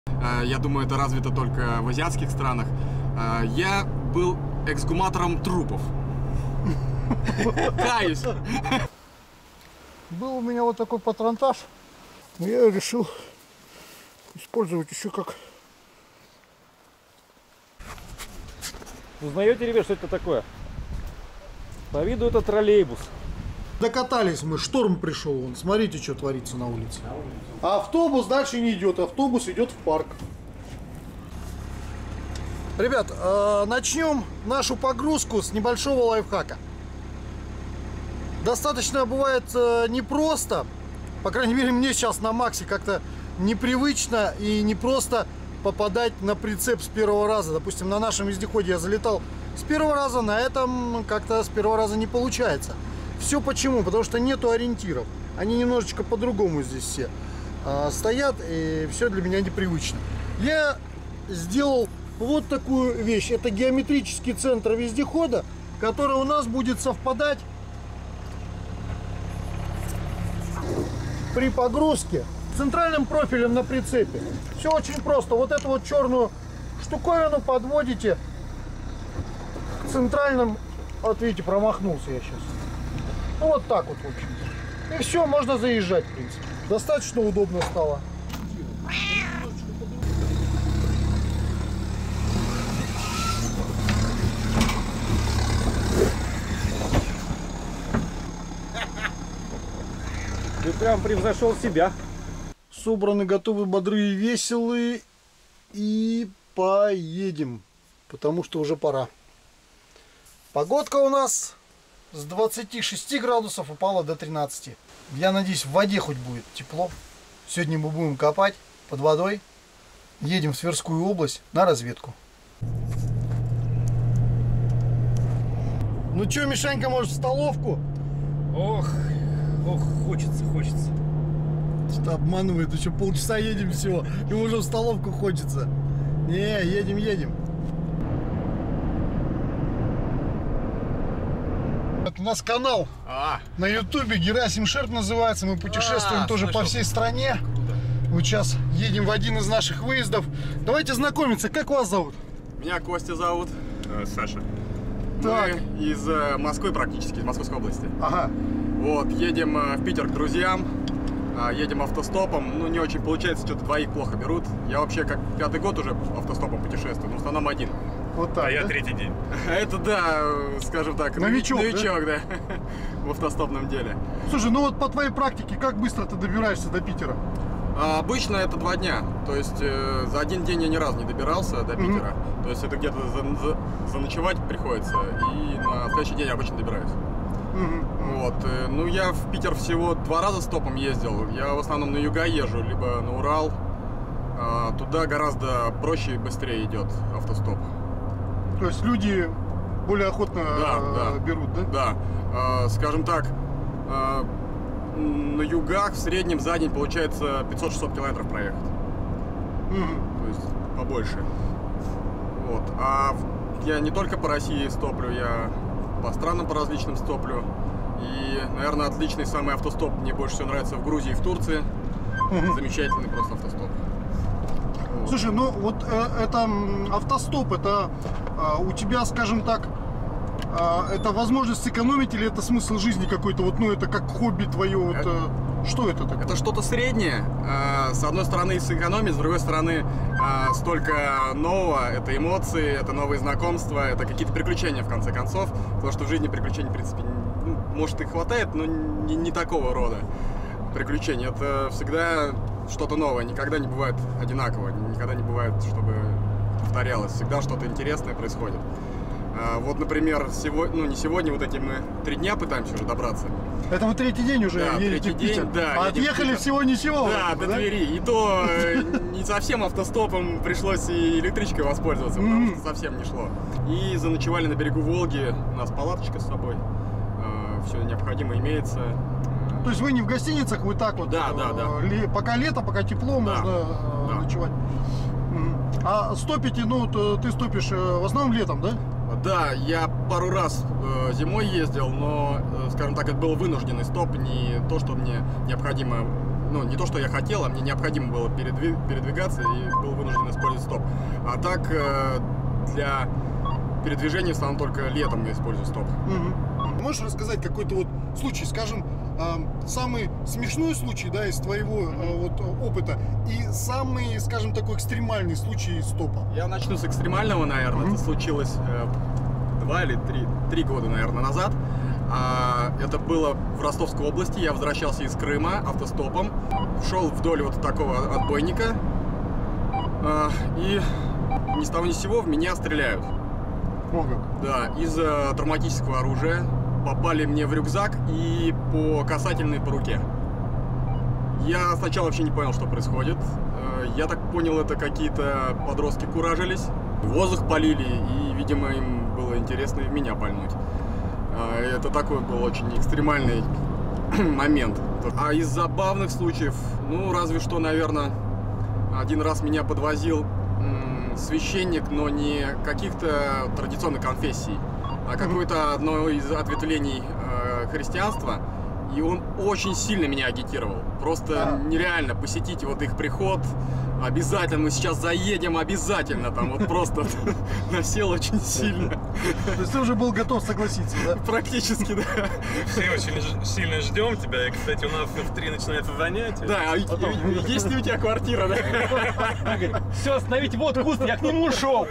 Я думаю, это развито только в азиатских странах. Я был эксгуматором трупов. Каюсь. Был у меня вот такой патронтаж, но я решил использовать еще как... Узнаете, ребят, что это такое? По виду это троллейбус. Докатались мы, шторм пришел, вон, смотрите, что творится на улице. А автобус дальше не идет, автобус идет в парк. Ребят, начнем нашу погрузку с небольшого лайфхака. Достаточно бывает непросто, по крайней мере мне сейчас на Максе как-то непривычно и непросто попадать на прицеп с первого раза. Допустим, на нашем вездеходе я залетал с первого раза, на этом как-то с первого раза не получается. Все почему? Потому что нету ориентиров. Они немножечко по-другому здесь все стоят, и все для меня непривычно. Я сделал вот такую вещь. Это геометрический центр вездехода, который у нас будет совпадать при погрузке с центральным профилем на прицепе. Все очень просто. Вот эту вот черную штуковину подводите к центральным. Вот видите, промахнулся я сейчас. Ну вот так вот, в общем-то. И все, можно заезжать, в принципе. Достаточно удобно стало. Ты прям превзошел себя. Собраны, готовы, бодрые, веселые. И поедем. Потому что уже пора. Погодка у нас с 26 градусов упала до 13. Я надеюсь, в воде хоть будет тепло. Сегодня мы будем копать под водой. Едем в Тверскую область на разведку. Ну что, Мишанька, может, в столовку? Ох, хочется. Что-то обманывает, еще полчаса едем всего, и уже в столовку хочется. Не, едем. Это у нас канал на ютубе, Герасим Шерп называется. Мы путешествуем тоже по всей стране. Вот сейчас едем в один из наших выездов. Давайте знакомиться, как вас зовут? Меня Костя зовут. Саша. Так. Мы из Москвы практически, из Московской области. Ага. Вот, едем в Питер к друзьям. Едем автостопом. Ну, не очень получается, что-то двоих плохо берут. Я вообще как 5-й год уже автостопом путешествую, но в основном один. Вот так, А я да? 3-й день. Это да, скажем так, Новичок, да, в автостопном деле. Слушай, ну вот по твоей практике, как быстро ты добираешься до Питера? Обычно это 2 дня. То есть за один день я ни разу не добирался до Питера. То есть это где-то заночевать приходится. И на следующий день я обычно добираюсь. Вот. Ну, я в Питер всего 2 раза стопом ездил. Я в основном на юга езжу, либо на Урал. Туда гораздо проще и быстрее идет автостоп. То есть люди более охотно берут, да? Да. Скажем так, на югах в среднем за день получается 500-600 километров проехать. То есть побольше. Вот. А я не только по России стоплю, я по странам по различным стоплю. И, наверное, отличный самый автостоп мне больше всего нравится в Грузии и в Турции. Замечательный просто автостоп. Вот. Слушай, ну вот это автостоп, это у тебя, скажем так, это возможность сэкономить или это смысл жизни какой-то, вот, ну это как хобби твое, вот, что это такое? Это что-то среднее. С одной стороны сэкономить, с другой стороны столько нового. Это эмоции, это новые знакомства, это какие-то приключения в конце концов. Потому что в жизни приключений, в принципе, может и хватает, но не такого рода приключений. Это всегда что-то новое, никогда не бывает одинаково, никогда не бывает, чтобы повторялось. Всегда что-то интересное происходит. Вот, например, сегодня, ну не сегодня, вот эти мы 3 дня пытаемся уже добраться. Это вы 3-й день уже едете в Питер? Да, а отъехали всего ничего? Да, до Твери. И то не совсем автостопом, пришлось и электричкой воспользоваться, потому что совсем не шло. И заночевали на берегу Волги, у нас палаточка с собой, все необходимое имеется. То есть вы не в гостиницах, вы так вот, да. Пока лето, пока тепло, можно ночевать. А стопите, ну ты стопишь в основном летом, да? Да, я пару раз зимой ездил, но, скажем так, это был вынужденный стоп, не то, что мне необходимо ну, не то, что я хотел, а мне необходимо было передвигаться и был вынужден использовать стоп. А так, для передвижения в основном только летом я использую стоп. Можешь рассказать какой-то вот случай, скажем, самый смешной случай, да, из твоего вот опыта и самый, скажем, такой экстремальный случай стопа? Я начну с экстремального, наверное. Это случилось 2 или 3 года, наверное, назад. Это было в Ростовской области. Я возвращался из Крыма автостопом. Шел вдоль вот такого отбойника. И ни с того ни с сего в меня стреляют. Да, из травматического оружия. Попали мне в рюкзак и по касательной по руке. Я сначала вообще не понял, что происходит. Я так понял, это какие-то подростки куражились. Воздух полили, и, видимо, им было интересно и в меня пальнуть. Это такой был очень экстремальный момент. А из забавных случаев, ну, разве что, наверное, один раз меня подвозил священник, но не каких-то традиционных конфессий, а какое-то одно из ответвлений христианства. И он очень сильно меня агитировал. Просто нереально посетить вот их приход. Обязательно, мы сейчас заедем, обязательно. Там вот просто насел очень сильно. То есть ты уже был готов согласиться, да? Практически, да. Все очень сильно ждем тебя. И, кстати, у нас в 3 начинается занятие. Да, есть ли у тебя квартира, да? Все, остановите, вот куст, я к нему ушел.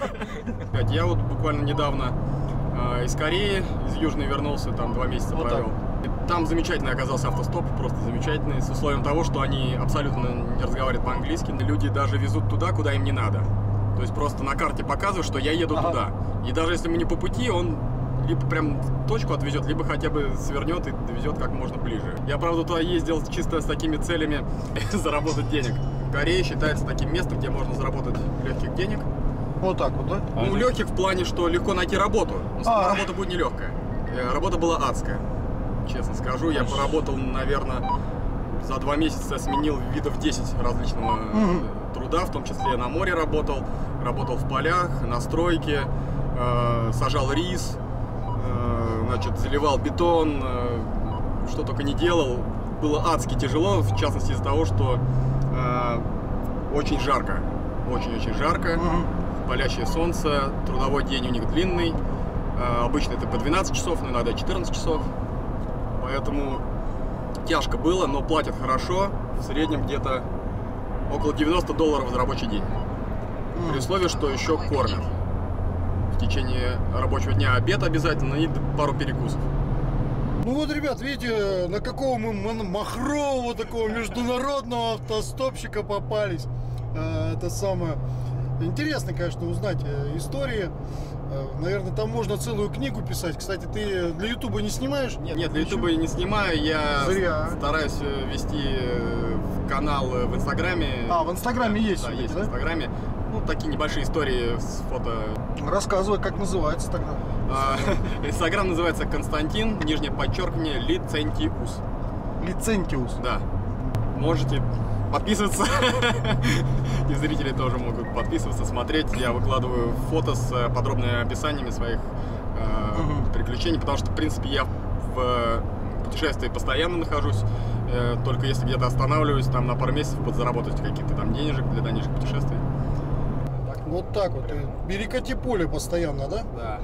Я вот буквально недавно из Кореи, из Южной вернулся, там 2 месяца провел. Там замечательный оказался автостоп, просто замечательный, с условием того, что они абсолютно не разговаривают по-английски. Люди даже везут туда, куда им не надо. То есть просто на карте показывают, что я еду туда. И даже если мы не по пути, он либо прям точку отвезет, либо хотя бы свернет и довезет как можно ближе. Я, правда, туда ездил чисто с такими целями заработать денег. Корея считается таким местом, где можно заработать легких денег. Вот так вот, да? Ну, легких в плане, что легко найти работу. Но сама работа будет нелегкая. Работа была адская. Честно скажу, я поработал, наверное, за 2 месяца сменил видов 10 различного труда, в том числе на море работал в полях, на стройке, сажал рис, значит, заливал бетон, что только не делал. Было адски тяжело, в частности из-за того, что очень жарко, очень-очень жарко, палящее солнце, трудовой день у них длинный, обычно это по 12 часов, но иногда 14 часов. Поэтому тяжко было, но платят хорошо, в среднем где-то около $90 за рабочий день. При условии, что еще кормят. В течение рабочего дня обед обязательно и пару перекусов. Ну вот, ребят, видите, на какого мы махрового такого международного автостопщика попались. Это самое интересно, конечно, узнать истории. Наверное, там можно целую книгу писать. Кстати, ты для Ютуба не снимаешь? Нет, для Ютуба не снимаю. Я стараюсь вести канал в Инстаграме. В Инстаграме есть? Да, есть в Инстаграме. Ну, такие небольшие истории с фото. Рассказывай, как называется тогда. Инстаграм называется Константин, нижнее подчеркивание, Лицентиус. Лицентиус? Да. Можете подписываться. И зрители тоже могут подписываться, смотреть. Я выкладываю фото с подробными описаниями своих приключений, потому что, в принципе, я в путешествии постоянно нахожусь. Только если где-то останавливаюсь, там на пару месяцев подзаработать какие-то там денежек для дальнейших путешествий. Вот так вот. Перекати поле постоянно, да? Да.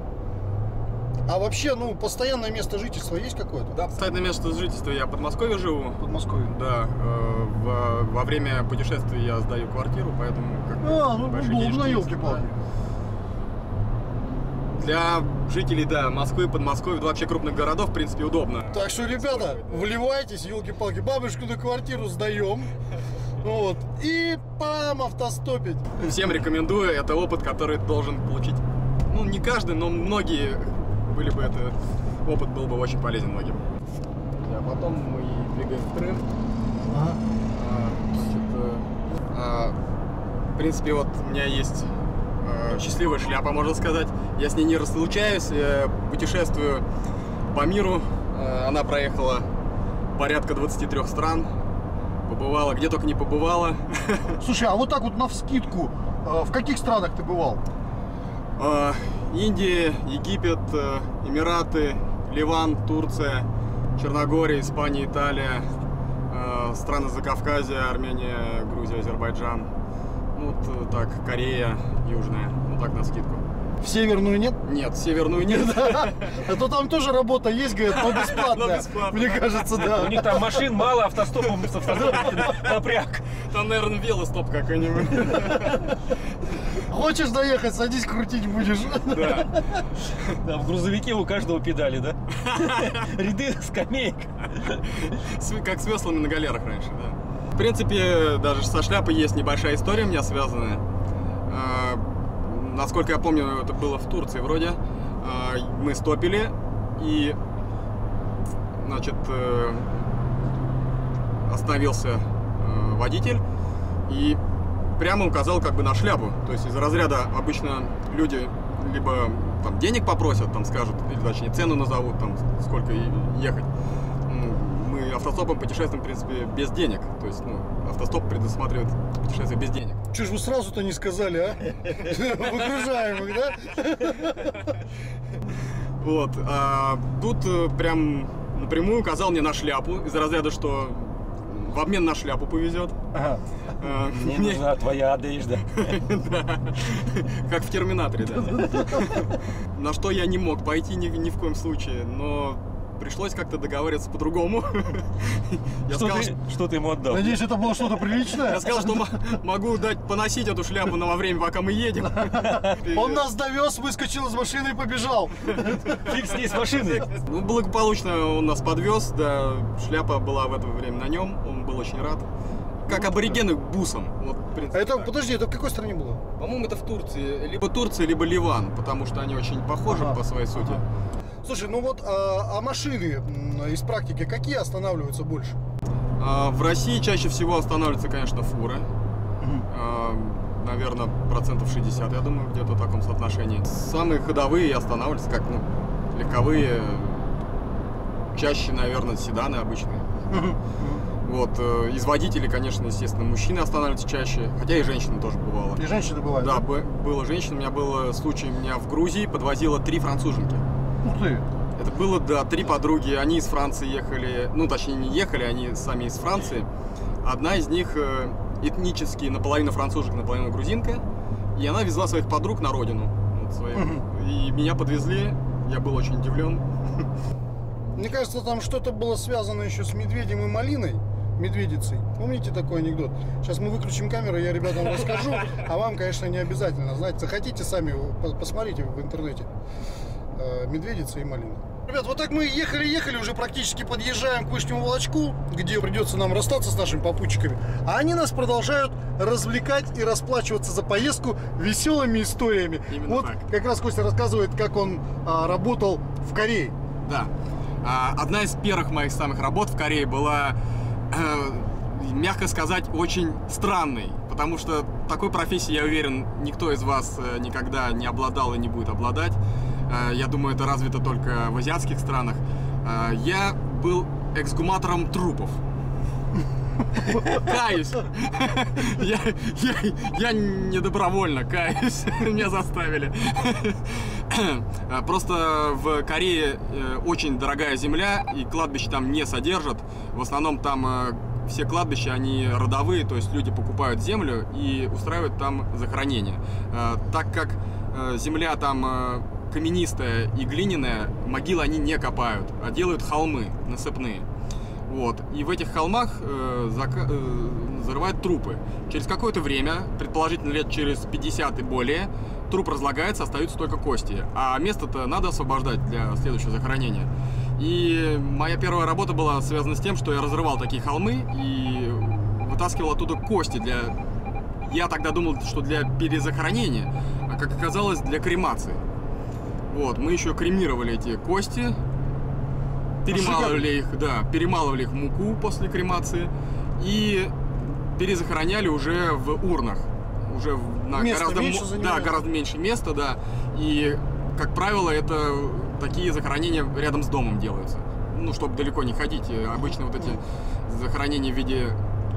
А вообще, ну, постоянное место жительства есть какое-то? Да, постоянное место жительства. Я в Подмосковье живу. В Подмосковье? Да. Во время путешествий я сдаю квартиру, поэтому ну удобно, елки-палки. Для жителей, да, Москвы, Подмосковья, вообще крупных городов, в принципе, удобно. Так что, ребята, вливайтесь, елки-палки, бабушку на квартиру сдаем. Вот. И пам, автостопить. Всем рекомендую, это опыт, который должен получить, ну, не каждый, но многие были бы это, опыт был бы очень полезен многим. А потом мы двигаем в Крым. В принципе, вот у меня есть счастливая шляпа, можно сказать. Я с ней не разлучаюсь, путешествую по миру. Она проехала порядка 23 стран. Побывала, где только не побывала. Слушай, а вот так вот навскидку, в каких странах ты бывал? Индия, Египет, Эмираты, Ливан, Турция, Черногория, Испания, Италия, Страны Закавказья, Армения, Грузия, Азербайджан. Ну, вот так, Корея, Южная. Ну, так, на скидку. В северную нет? Нет, северную нет. А то там тоже работа есть, говорят, но бесплатная. Мне кажется, да. У них там машин мало, автостопом напряг. Там, наверное, велостоп какой-нибудь. Хочешь доехать, садись, крутить будешь. Да. Да, в грузовике у каждого педали, да? Ряды скамеек. Как с веслами на галерах раньше, да. В принципе, даже со шляпой есть небольшая история у меня связанная. Насколько я помню, это было в Турции вроде. Мы стопили, и, значит, остановился водитель и прямо указал как бы на шляпу. То есть из разряда обычно люди либо там денег попросят, там скажут, или точнее цену назовут, там сколько ехать. Мы автостопом путешествуем, в принципе, без денег. То есть, автостоп предусматривает путешествие без денег. Че ж вы сразу-то не сказали, а? Выгружаемых, да? Вот. Тут прям напрямую указал мне на шляпу, из разряда, что в обмен на шляпу повезет. Мне нужна твоя одежда. Как в Терминаторе, да. На что я не мог пойти ни в коем случае, но пришлось как-то договариваться по-другому. Что ты ему отдал? Надеюсь, это было что-то приличное? Я сказал, что могу дать поносить эту шляпу во время, пока мы едем. Он нас довез, выскочил из машины и побежал. Фиг с ней с машиной. Ну, благополучно он нас подвез, да, шляпа была в это время на нем, он был очень рад. Как аборигены бусом. Вот, в принципе, А это, так. подожди, это в какой стране было? По-моему, это в Турции. Либо Турция, либо Ливан, потому что они очень похожи по своей сути. Слушай, ну вот, а машины из практики какие останавливаются больше? В России чаще всего останавливаются, конечно, фуры. Наверное, 60%, я думаю, где-то в таком соотношении. Самые ходовые останавливаются, как легковые, чаще, наверное, седаны обычные. Вот, из водителей, конечно, естественно, мужчины останавливаются чаще, хотя и женщины тоже бывало. И женщины бывают? Да, было женщин. У меня был случай, меня в Грузии подвозило 3 француженки. Ух ты! Это было, да, 3 подруги, они из Франции ехали, ну, точнее, не ехали, они сами из Франции. Одна из них этнически наполовину француженка, наполовину грузинка, и она везла своих подруг на родину. Вот, своих. И меня подвезли, я был очень удивлен. Мне кажется, там что-то было связано еще с медведем и малиной, медведицей. Помните такой анекдот? Сейчас мы выключим камеру, я ребятам расскажу, а вам, конечно, не обязательно знать. Захотите, сами посмотрите в интернете. Медведица и малина. Ребят, вот так мы ехали, уже практически подъезжаем к Вышнему Волочку, где придется нам расстаться с нашими попутчиками. А они нас продолжают развлекать и расплачиваться за поездку веселыми историями. Именно вот так. как раз Костя рассказывает, как он работал в Корее. Да. Одна из первых моих самых работ в Корее была, мягко сказать, очень странной. Потому что такой профессией, я уверен, никто из вас никогда не обладал и не будет обладать. Я думаю, это развито только в азиатских странах. Я был эксгуматором трупов. Каюсь. Я не добровольно каюсь. Меня заставили. Просто в Корее очень дорогая земля, и кладбищ там не содержат. В основном там все кладбища, они родовые, то есть люди покупают землю и устраивают там захоронение. Так как земля там каменистая и глиняная, могилы они не копают, а делают холмы насыпные. Вот. И в этих холмах зарывают трупы. Через какое-то время, предположительно лет через 50 и более, труп разлагается, остаются только кости. А место-то надо освобождать для следующего захоронения. И моя первая работа была связана с тем, что я разрывал такие холмы и вытаскивал оттуда кости Я тогда думал, что для перезахоронения, а как оказалось, для кремации. Вот, мы еще кремировали эти кости, перемалывали их в муку после кремации и перезахороняли уже в урнах. Уже на гораздо меньше места, да. И, как правило, это такие захоронения рядом с домом делаются. Ну, чтобы далеко не ходить. Обычно вот эти захоронения в виде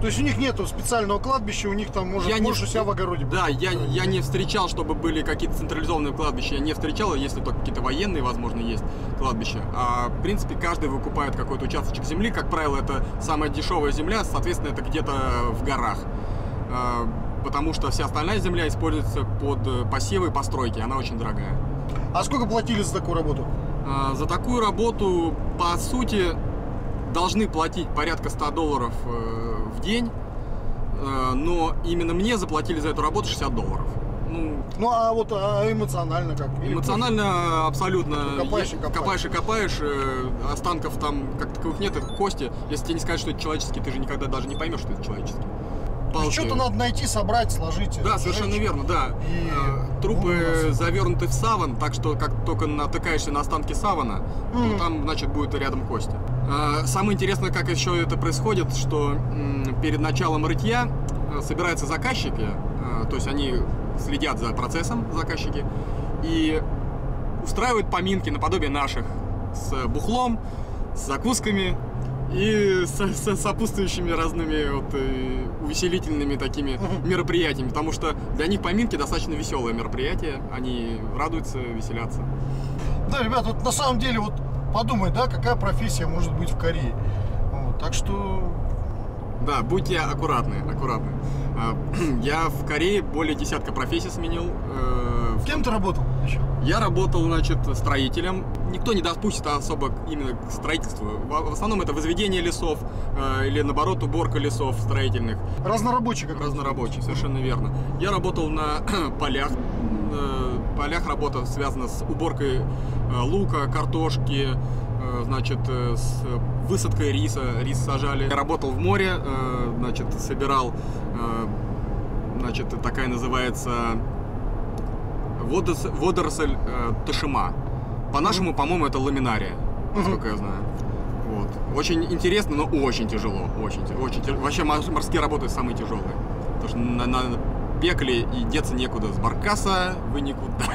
То есть у них нету специального кладбища, у них там можешь у себя в огороде. Да, я не встречал, чтобы были какие-то централизованные кладбища, я не встречал, если только какие-то военные, возможно, есть кладбища. А в принципе каждый выкупает какой-то участочек земли, как правило, это самая дешевая земля, соответственно, это где-то в горах. Потому что вся остальная земля используется под посевы и постройки, она очень дорогая. А сколько платили за такую работу? За такую работу, по сути, должны платить порядка $100 в день, но именно мне заплатили за эту работу $60. Ну а вот эмоционально как? Эмоционально абсолютно. Копаешь и Копаешь, останков там как таковых нет, это кости. Если тебе не сказать, что это человеческий, ты же никогда даже не поймешь, что это человеческий. Что-то надо найти, собрать, сложить. Да, совершенно верно, да. Трупы завернуты в саван, так что как только натыкаешься на останки савана, то там, значит, будет рядом кости. Самое интересное, как еще это происходит, что перед началом рытья собираются заказчики, то есть они следят за процессом, заказчики, и устраивают поминки наподобие наших с бухлом, с закусками и с сопутствующими разными увеселительными такими мероприятиями, потому что для них поминки достаточно веселое мероприятие, они радуются, веселятся. Да, ребят, вот на самом деле, вот подумай, да, какая профессия может быть в Корее. Вот, так что... Да, будьте аккуратны. Я в Корее более десятка профессий сменил. Кем ты работал еще? Я работал, значит, строителем. Никто не допустит особо именно к строительству. В основном это возведение лесов или, наоборот, уборка лесов строительных. Разнорабочий как раз. Разнорабочий, совершенно верно. Я работал на полях. Полях работа связана с уборкой лука, картошки, значит, с высадкой риса. Рис сажали. Я работал в море, значит, собирал, значит, такая называется водоросль ташима. По-нашему, по-моему, это ламинария, насколько я знаю. Вот. Очень интересно, но очень тяжело. Очень. Вообще морские работы самые тяжелые. Потому что на пекле и деться некуда. С баркаса вы никуда.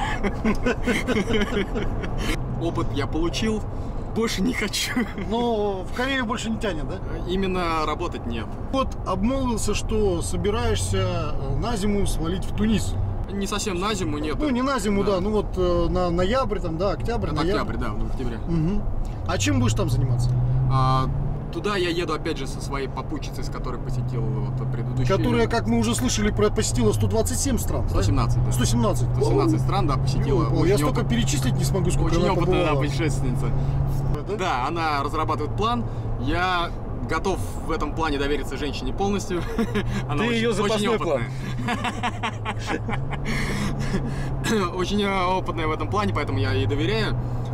Опыт я получил. Больше не хочу. Но в Корею больше не тянет, да? Именно работать нет. Вот обмолвился, что собираешься на зиму свалить в Тунис. Не совсем на зиму, нет. Ну, не на зиму, да. Ну, вот на ноябрь, там, да, октябрь, это ноябрь. октябрь, да, в октябре. Угу. А чем будешь там заниматься? Туда я еду, опять же, со своей попутчицей, с которой посетил предыдущий... Которая, как мы уже слышали, посетила 127 стран. 117, да? 117. 117 стран, да, посетила. Я столько перечислить не смогу, сколько очень она опытная, да, побывала. путешественница. Да, она разрабатывает план. Я готов в этом плане довериться женщине полностью. Она Ты ее запасной план. Очень опытная в этом плане, поэтому я ей доверяю.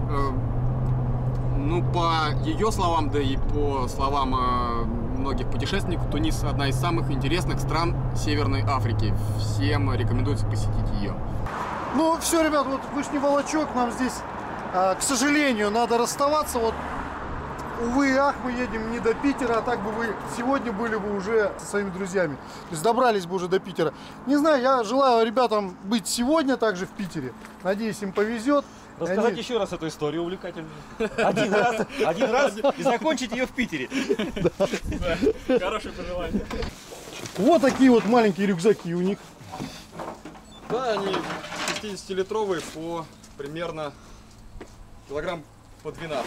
Ну, по ее словам, да и по словам многих путешественников, Тунис одна из самых интересных стран Северной Африки. Всем рекомендуется посетить ее. Ну, все, ребят, вот вышний волочок, нам здесь, к сожалению, надо расставаться. Вот, увы и ах, мы едем не до Питера, а так бы вы сегодня были бы уже со своими друзьями. То есть добрались бы уже до Питера. Не знаю, я желаю ребятам быть сегодня также в Питере. Надеюсь, им повезет. Рассказать еще раз эту историю увлекательную. Один раз и закончить ее в Питере. Хорошее пожелание. Вот такие вот маленькие рюкзаки у них. Да, они 60-литровые по примерно килограмм по 12.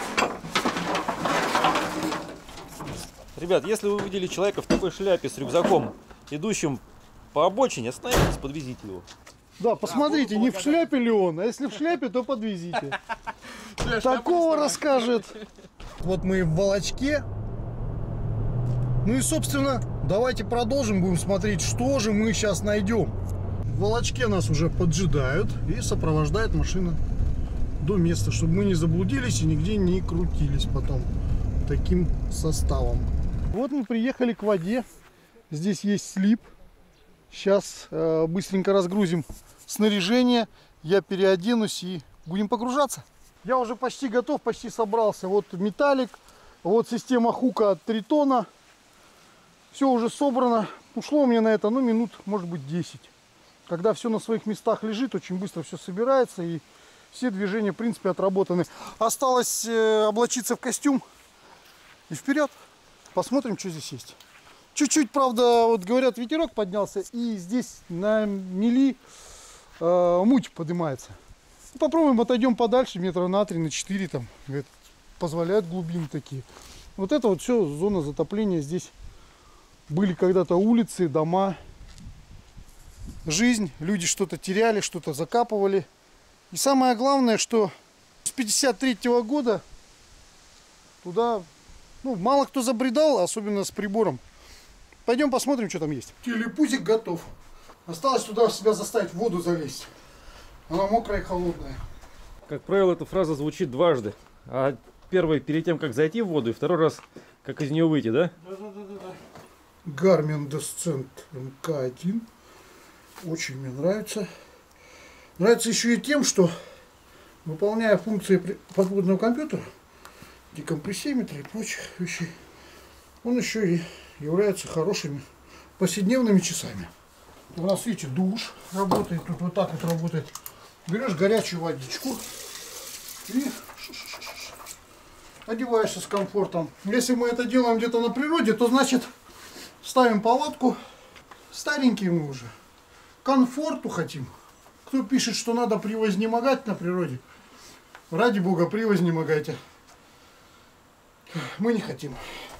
Ребят, если вы увидели человека в такой шляпе с рюкзаком, идущим по обочине, остановитесь, подвезите его. Да, посмотрите, не в шляпе ли он, а если в шляпе, то подвезите. Такого расскажет. Вот мы в Волочке. Ну и, собственно, давайте продолжим, будем смотреть, что же мы сейчас найдем. В Волочке нас уже поджидают и сопровождает машина до места, чтобы мы не заблудились и нигде не крутились потом таким составом. Вот мы приехали к воде. Здесь есть слип. Сейчас быстренько разгрузим снаряжение, я переоденусь и будем погружаться. Я уже почти готов, почти собрался. Вот металлик, вот система хука от Тритона. Все уже собрано. Ушло у меня на это, ну, минут, может быть, 10. Когда все на своих местах лежит, очень быстро все собирается и все движения, в принципе, отработаны. Осталось облачиться в костюм и вперед. Посмотрим, что здесь есть. Чуть-чуть, правда, вот говорят, ветерок поднялся, и здесь на мели муть поднимается. Попробуем, отойдем подальше, метра на 3, на 4, там, говорят, позволяют глубины такие. Вот это вот все зона затопления. Здесь были когда-то улицы, дома, жизнь, люди что-то теряли, что-то закапывали. И самое главное, что с 53-го года туда, ну, мало кто забредал, особенно с прибором. Пойдем посмотрим, что там есть. Телепузик готов. Осталось туда себя заставить в воду залезть. Она мокрая и холодная. Как правило, эта фраза звучит дважды. А первый перед тем, как зайти в воду, и второй раз, как из нее выйти, да? Да. Garmin Descent MK1. Очень мне нравится. Нравится еще и тем, что, выполняя функции подводного компьютера, декомпрессиметра и прочих вещей, он еще и является хорошими повседневными часами. У нас, видите, душ работает, тут вот так вот работает. Берешь горячую водичку и одеваешься с комфортом. Если мы это делаем где-то на природе, то значит ставим палатку. Старенькие мы уже. Комфорту хотим. Кто пишет, что надо превознемогать на природе, ради бога, превознемогайте. Мы не хотим.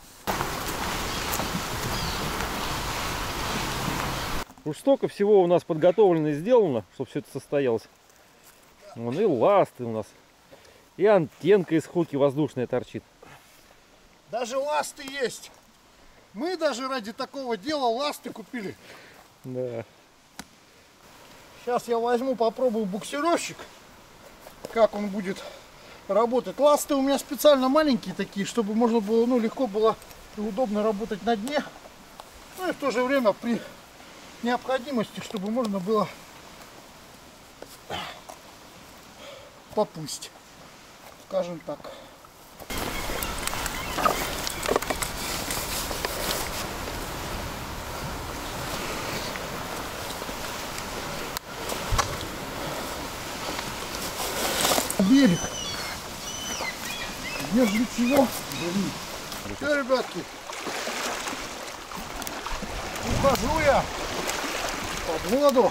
Уж столько всего у нас подготовлено и сделано, чтобы все это состоялось. Вон и ласты у нас. И антенка из хуки воздушная торчит. Даже ласты есть. Мы даже ради такого дела ласты купили. Да. Сейчас я возьму, попробую буксировщик. Как он будет работать. Ласты у меня специально маленькие такие, чтобы можно было, ну, легко было и удобно работать на дне. Ну и в то же время при необходимости, чтобы можно было поплыть, скажем так. Берег. Без ничего. Все, ребятки. Ухожу я под воду.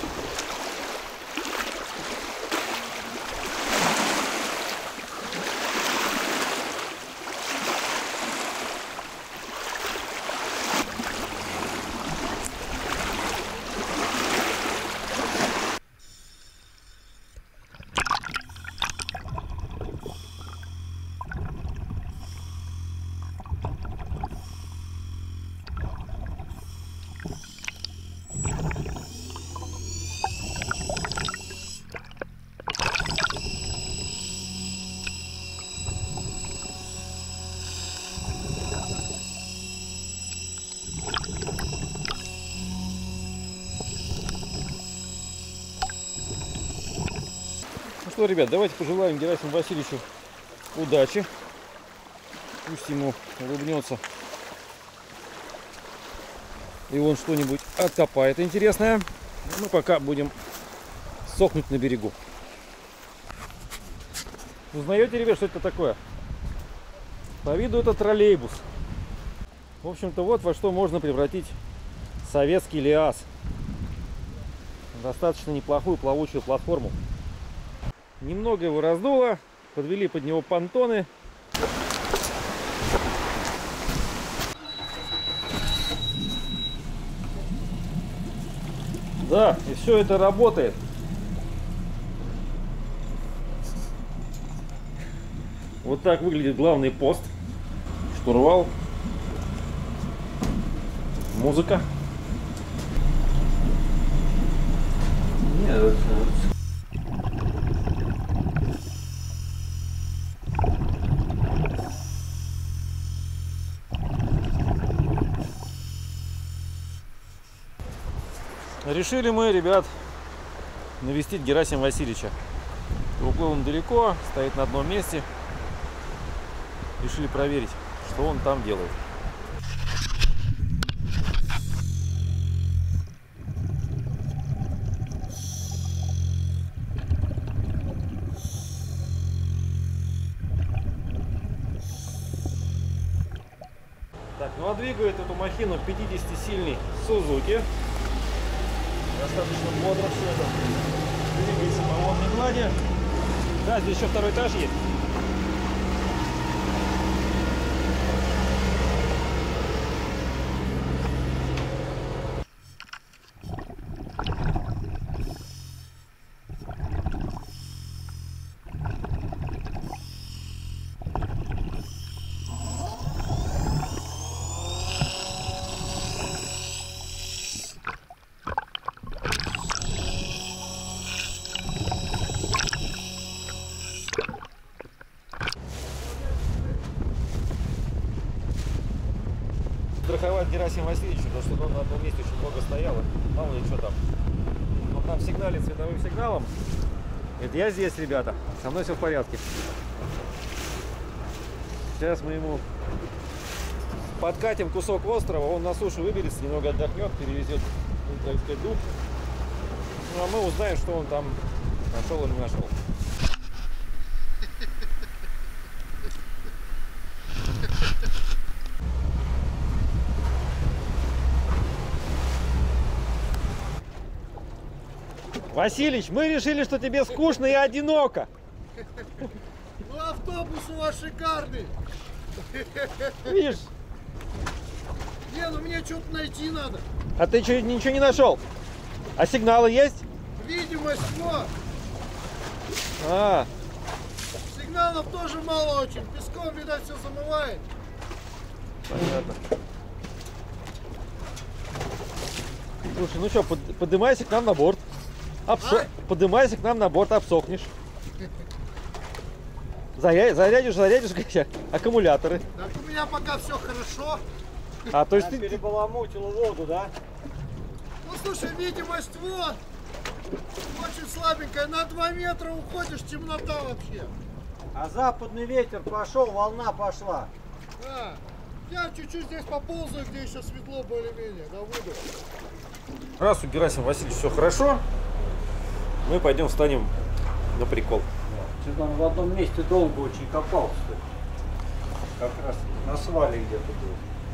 Ну что, ребят, давайте пожелаем Герасиму Васильевичу удачи. Пусть ему улыбнется. И он что-нибудь откопает интересное. Мы пока будем сохнуть на берегу. Узнаете, ребят, что это такое? По виду это троллейбус. В общем-то, вот во что можно превратить советский ЛиАЗ. Достаточно неплохую плавучую платформу. Немного его раздуло, подвели под него понтоны. Да, и все это работает. Вот так выглядит главный пост. Штурвал. Музыка. Нет, решили мы, ребят, навестить Герасима Васильевича. Уплыл он далеко, стоит на одном месте. Решили проверить, что он там делает. Так, ну Ну а двигает эту махину 50-сильный Сузуки. Достаточно бодро все это двигается по водной глади. Да, здесь еще второй этаж есть. Страховать Герасима Васильевича, потому что он на одном месте очень много стоял, мало ли что там. Он там сигналит световым сигналом. Говорит, я здесь, ребята, со мной все в порядке. Сейчас мы ему подкатим кусок острова, он на сушу выберется, немного отдохнет, перевезет, так сказать, дуб. Ну а мы узнаем, что он там нашел или не нашел. Василич, мы решили, что тебе скучно и одиноко. Ну автобус у вас шикарный. Видишь? Не, ну мне что-то найти надо. А ты что, ничего не нашел? А сигналы есть? Видимость, вот. А, Сигналов тоже мало очень. Песком, видать, все замывает. понятно. Слушай, ну что, поднимайся к нам на борт. Поднимайся к нам на борт, обсохнешь. Зарядишь аккумуляторы. Так у меня пока все хорошо. А то есть ты... Перебаламутил воду, да? Ну слушай, видимость вот. Очень слабенькая. На 2 метра уходишь, темнота вообще. А западный ветер пошел, волна пошла. Да. Я чуть-чуть здесь поползаю, где еще светло более-менее. Да, выйду. Раз у Герасима Васильевича все хорошо, мы пойдем встанем на прикол. Что-то он в одном месте долго очень копался. Как раз на свале где-то был.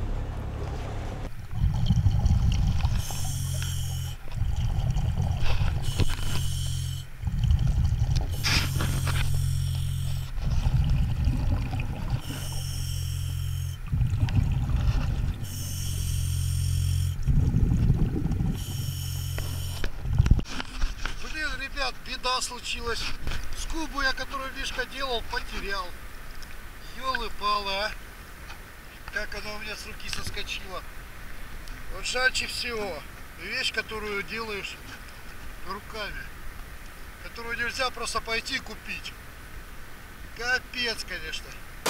Ребят, беда случилась. Скубу я, которую Вишка делал, потерял. Ёлы-палы, а. Как она у меня с руки соскочила. Вот жальче всего. Вещь, которую делаешь руками. Которую нельзя просто пойти купить. Капец, конечно.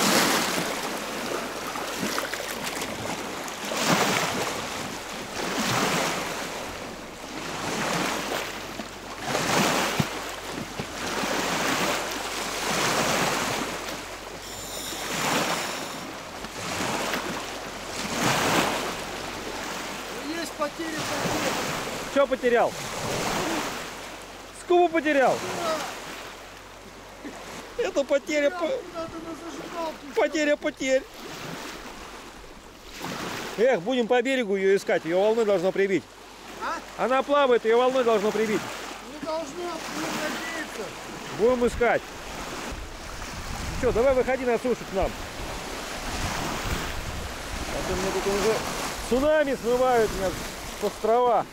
Что потерял? Скубу потерял? Это потеря... Потеря потерь. Эх, будем по берегу ее искать, ее волной должно прибить. А? Она плавает, ее волной должно прибить. Не должно, будем надеяться. Будем искать. Все, давай выходи на сушу к нам. А то мне тут уже цунами смывают меня с острова.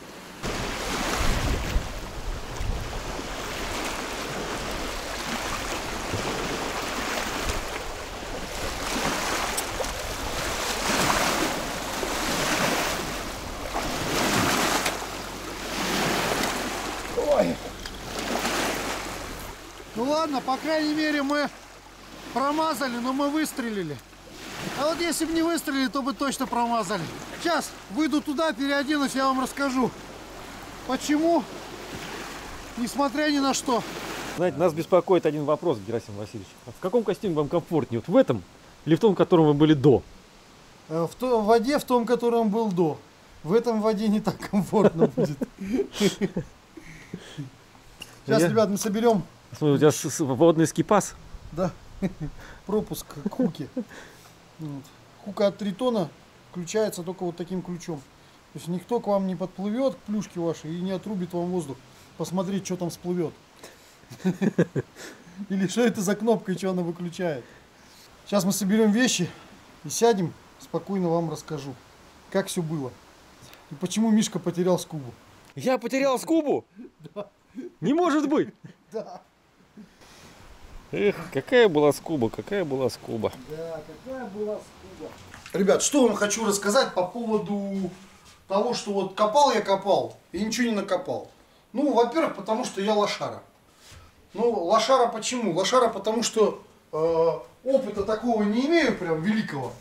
Ну ладно, по крайней мере мы промазали, но мы выстрелили. А вот если бы не выстрелили, то бы точно промазали. Сейчас выйду туда, переоденусь, я вам расскажу, почему, несмотря ни на что. Знаете, нас беспокоит один вопрос, Герасим Васильевич. А в каком костюме вам комфортнее? Вот в этом или в том, в котором вы были до? В воде, в том, котором был до. В этом воде не так комфортно будет. Сейчас, ребят, мы соберем. Смотри, у тебя водный скипас. Да, пропуск к хуке. Вот. Хука от Тритона включается только вот таким ключом. То есть никто к вам не подплывет, к плюшке вашей, и не отрубит вам воздух. Посмотреть, что там всплывет. Или что это за кнопка и что она выключает. Сейчас мы соберем вещи и сядем, спокойно вам расскажу, как все было. И почему Мишка потерял скубу. Я потерял скубу? Да. Не может быть! Да. Эх, какая была скуба, какая была скуба. Да, какая была скуба. Ребят, что вам хочу рассказать по поводу того, что вот копал я копал и ничего не накопал. Ну, во-первых, потому что я лошара. Ну, лошара почему? Лошара потому что опыта такого не имею прям великого.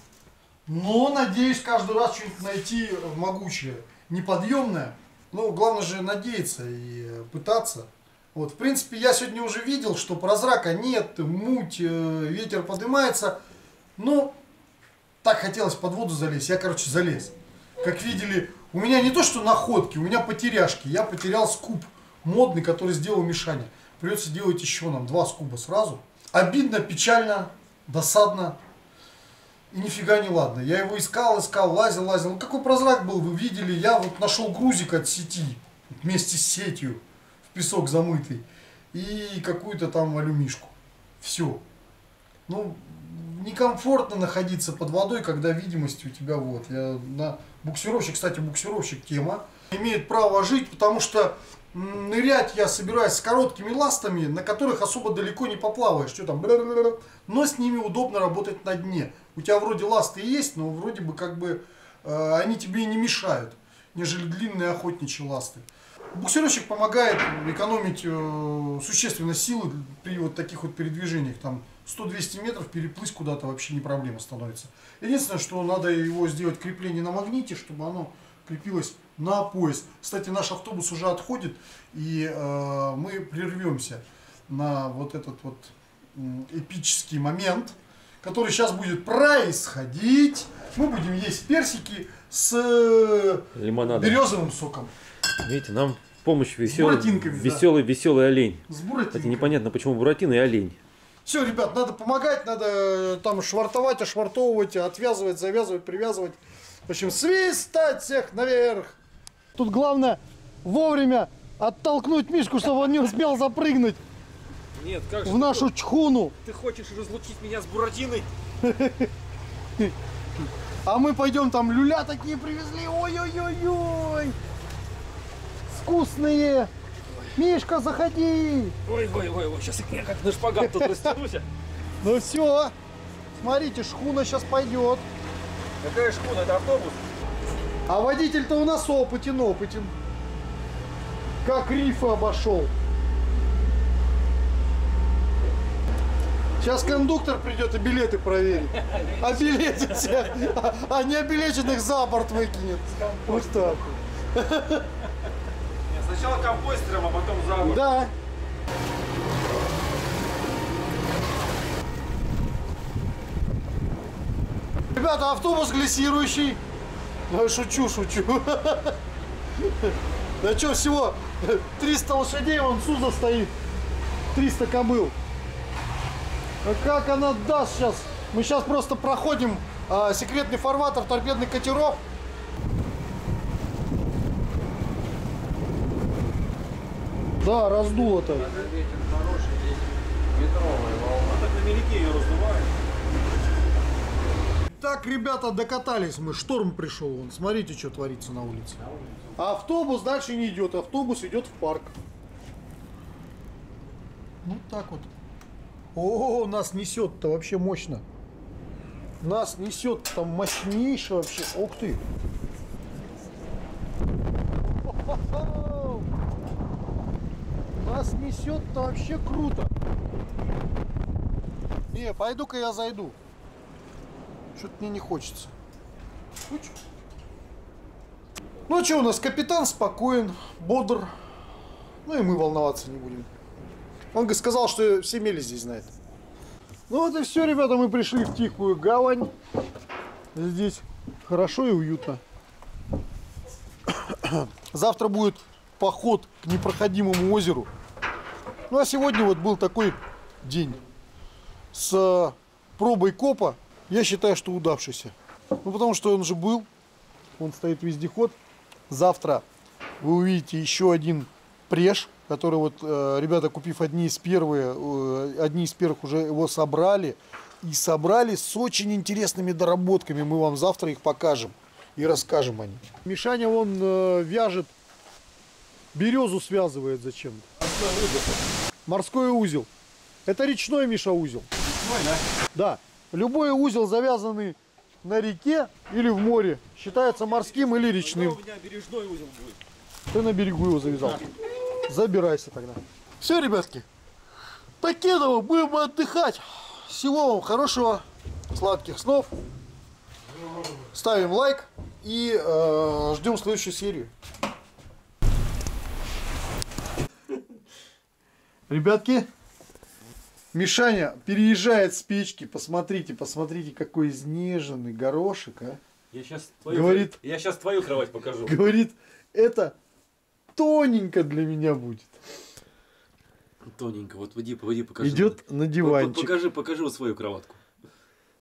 Но надеюсь каждый раз что-нибудь найти могучее, неподъемное. Ну, главное же надеяться и пытаться. Вот, в принципе, я сегодня уже видел, что прозрака нет, муть, ветер поднимается. Но так хотелось под воду залезть, я, короче, залез. Как видели, у меня не то что находки, у меня потеряшки. Я потерял скуб модный, который сделал Мишаня. Придется делать еще нам 2 скуба сразу. Обидно, печально, досадно. И нифига не ладно. Я его искал, лазил. Ну какой прозрак был, вы видели. Я вот нашел грузик от сети. Вместе с сетью. В песок замытый. И какую-то там алюмишку. Все. Ну, некомфортно находиться под водой, когда видимость у тебя вот. Я на буксировщик, кстати, буксировщик тема. Имеет право жить, потому что нырять я собираюсь с короткими ластами, на которых особо далеко не поплаваешь. Что там? Но с ними удобно работать на дне. У тебя вроде ласты есть, но вроде бы как бы они тебе и не мешают, нежели длинные охотничьи ласты. Буксировщик помогает экономить существенно силы при вот таких вот передвижениях. Там 100-200 метров переплыть куда-то вообще не проблема становится. Единственное, что надо его сделать крепление на магните, чтобы оно крепилось на пояс. Кстати, наш автобус уже отходит, и мы прервемся на вот этот вот эпический момент, который сейчас будет происходить. Мы будем есть персики с березовым соком. Видите, нам в помощь веселый олень. С буратинками. Кстати, непонятно, почему буратино и олень. Все, ребят, надо помогать, надо там швартовать, ошвартовывать, отвязывать, завязывать, привязывать. В общем, свистать всех наверх. Тут главное вовремя оттолкнуть Мишку, чтобы он не успел запрыгнуть. Нет, как же в нашу чхуну. Ты хочешь разлучить меня с буратиной? А мы пойдем, там люля такие привезли. Ой-ой-ой-ой. Вкусные. Мишка, заходи. Ой, сейчас я как на шпагат тут растянусь. Ну все. Смотрите, шхуна сейчас пойдет. Какая шхуна? Это автобус? А водитель-то у нас опытен. Как рифы обошел. Сейчас кондуктор придет и билеты проверит. Обилетит всех. А необилеченных за борт выкинет. Вот так. Сначала компостером, а потом за борт. Да. Ребята, автобус глиссирующий. Шучу. Да что, всего 300 лошадей, вон Суза стоит. 300 кобыл. А как она даст сейчас? Мы сейчас просто проходим секретный фарватер торпедных катеров. Да, раздуло-то. Ветер хороший, здесь метровая волна. Так на велике ее раздувает. Так, ребята, докатались мы. Шторм пришел. Вон. Смотрите, что творится на улице. А автобус дальше не идет. Автобус идет в парк. Вот так вот. О, нас несет-то вообще мощно. Нас несет там мощнейшее вообще. Ух ты. Нас несет-то вообще круто. Не, пойду-ка я зайду. Что-то мне не хочется. Ну что, у нас капитан спокоен, бодр. Ну и мы волноваться не будем. Он сказал, что все мели здесь знают. Ну вот и все, ребята, мы пришли в тихую гавань. Здесь хорошо и уютно. Завтра будет поход к непроходимому озеру. Ну а сегодня вот был такой день с пробой копа. Я считаю, что удавшийся. Ну, потому что он же был. Вон стоит вездеход. Завтра вы увидите еще один преж, который вот ребята, купив одни из первых уже его собрали. И собрали с очень интересными доработками. Мы вам завтра их покажем и расскажем о них. Мишаня вон вяжет, березу связывает зачем-то. Морской узел. Это речной, Миша, узел. Речной, да? Да. Любой узел, завязанный на реке или в море, считается морским или речным. У меня бережной узел будет. Ты на берегу его завязал. Забирайся тогда. Все, ребятки. Покедово, будем отдыхать. Всего вам хорошего, сладких снов. Ставим лайк и ждем следующую серию. Ребятки, Мишаня переезжает с печки. Посмотрите, посмотрите, какой изнеженный горошек, а. Я сейчас твою кровать покажу. Говорит, это тоненько для меня будет. Тоненько, вот иди покажи. Идет на диванчик. Покажи вот свою кроватку.